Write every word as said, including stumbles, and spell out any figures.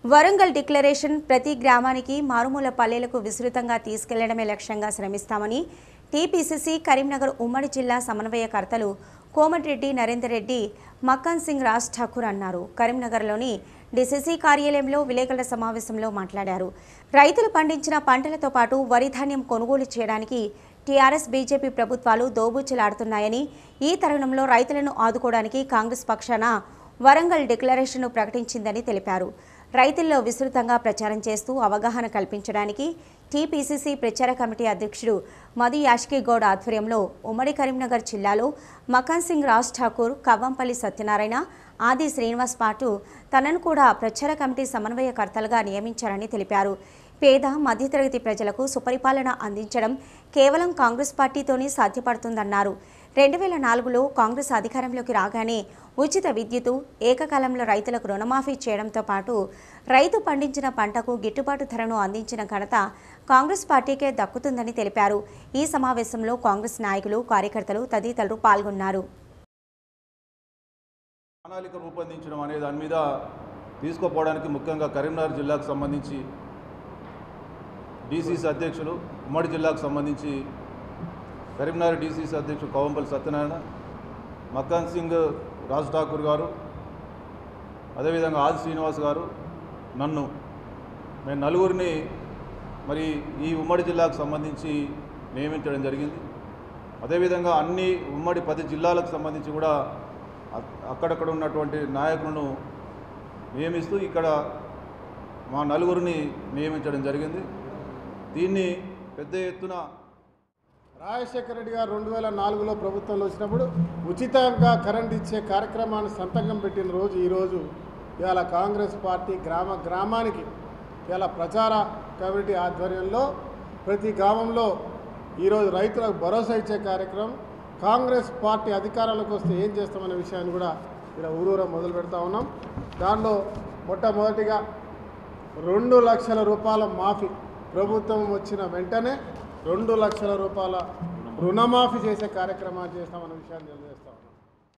Warangal declaration ప్రతి గ్రామానికి మారుమూల పల్లెలకు విస్తృతంగా తీసుకెళ్లడమే లక్ష్యంగా శ్రమిస్తామని టీపీసీసీ కరీంనగర్ ఉమ్మడి జిల్లా సమన్వయకర్తలు కోమటిరెడ్డి నరేందర్ రెడ్డి మక్కన్ సింగ్ రాజ్ ఠాకూర్ అన్నారు. కరీంనగర్లోని డీసీసీ కార్యాలయంలో విలేకరుల సమావేశంలో మాట్లాడారు. రైతులు పండించిన పంటలతో పాటు వరి ధాన్యం కొనుగోలు చేయడానికి టీఆర్ఎస్ బీజేపీ ప్రభుత్వాలు దోబూచులాడుతున్నాయని, ఈ తరుణంలో రైతులను ఆదుకోవడానికి కాంగ్రెస్ పక్షాన వరంగల్ డిక్లరేషన్ను ప్రకటించిందని తెలిపారు. రైతుల్లో విస్తృతంగా ప్రచారం చేస్తూ అవగాహన కల్పించడానికి టీపీసీసీ ప్రచార కమిటీ అధ్యక్షుడు మధు యాష్కి గౌడ్ ఆధ్వర్యంలో ఉమ్మడి కరీంనగర్ జిల్లాలో మక్కన్ సింగ్ రాజ్ ఠాకూర్, కవ్వంపల్లి సత్యనారాయణ, ఆది శ్రీనివాస్ పాటు తనను కూడా ప్రచార కమిటీ సమన్వయకర్తలుగా నియమించారని తెలిపారు. పేద మధ్యతరగతి ప్రజలకు సుపరిపాలన అందించడం కేవలం కాంగ్రెస్ పార్టీతోనే సాధ్యపడుతుందన్నారు. రెండు వేల నాలుగులో కాంగ్రెస్ అధికారంలోకి రాగానే ఉచిత విద్యుత్, ఏకకాలంలో రైతులకు రుణమాఫీ చేయడంతో పాటు రైతు పండించిన పంటకు గిట్టుబాటు ధరను అందించిన ఘనత కాంగ్రెస్ పార్టీకే దక్కుతుందని తెలిపారు. ఈ సమావేశంలో కాంగ్రెస్ నాయకులు, కార్యకర్తలు తదితరులు పాల్గొన్నారు. ప్రణాళిక రూపొందించడం అనే దాని మీద తీసుకుపోవడానికి ముఖ్యంగా కరీంనగర్ జిల్లాకు సంబంధించి డీసీసీ అధ్యక్షులు, ఉమ్మడి జిల్లాకు సంబంధించి కరీంనగర్ డీసీసీ అధ్యక్షుడు కవ్వంపల్లి సత్యనారాయణ, మక్కన్ సింగ్ రాజ్ ఠాకూర్ గారు, అదేవిధంగా ఆది శ్రీనివాస్ గారు, నన్ను మేము నలుగురిని మరి ఈ ఉమ్మడి జిల్లాకు సంబంధించి నియమించడం జరిగింది. అదేవిధంగా అన్ని ఉమ్మడి పది జిల్లాలకు సంబంధించి కూడా అక్కడక్కడ ఉన్నటువంటి నాయకులను నియమిస్తూ ఇక్కడ మా నలుగురిని నియమించడం జరిగింది. దీన్ని పెద్ద ఎత్తున రాజశేఖర రెడ్డి గారు రెండు వేల నాలుగులో ప్రభుత్వంలో వచ్చినప్పుడు ఉచితంగా కరెంట్ ఇచ్చే కార్యక్రమాన్ని సంతకం పెట్టిన రోజు ఈరోజు ఇవాళ కాంగ్రెస్ పార్టీ గ్రామ గ్రామానికి ఇవాళ ప్రచార కమిటీ ఆధ్వర్యంలో ప్రతి గ్రామంలో ఈరోజు రైతులకు భరోసా ఇచ్చే కార్యక్రమం, కాంగ్రెస్ పార్టీ అధికారంలోకి వస్తే ఏం చేస్తామనే విషయాన్ని కూడా ఇలా ఊరూరా మొదలు పెడతా ఉన్నాం. దానిలో మొట్టమొదటిగా రెండు లక్షల రూపాయల మాఫీ, ప్రభుత్వం వచ్చిన వెంటనే రెండు లక్షల రూపాయల రుణమాఫీ చేసే కార్యక్రమాలు చేస్తామన్న విషయాన్ని తెలియజేస్తా ఉన్నాం.